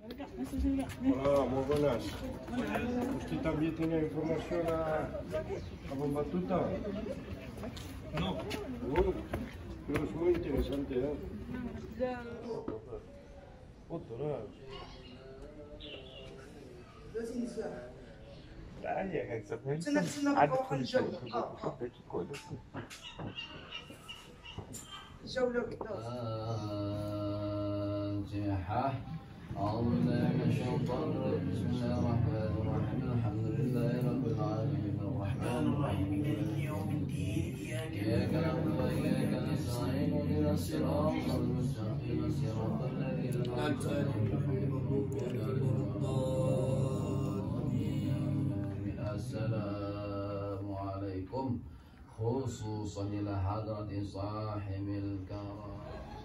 Hola, muy buenas. ¿Usted también tiene información a Batuta? No. Pero es muy interesante, ¿eh? أعوذ بالله من الشيطان الرجيم بسم الله الرحمن الرحيم الحمد لله رب العالمين الرحمن الرحيم مالك يوم الدين إياك نعبد وإياك نستعين اهدنا الصراط المستقيم صراط الذين أنعمت عليهم السلام عليكم خصوصا إلى حضرة صاحب الكرم.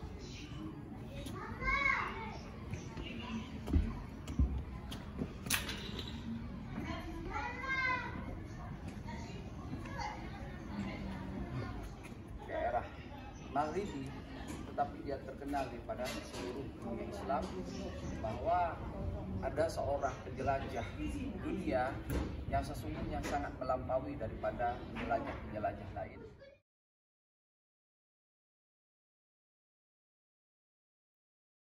Maghribi, tetapi dia terkenal pada seluruh dunia Islam bahwa ada seorang penjelajah dunia yang sesungguhnya sangat melampaui daripada penjelajah-penjelajah lain.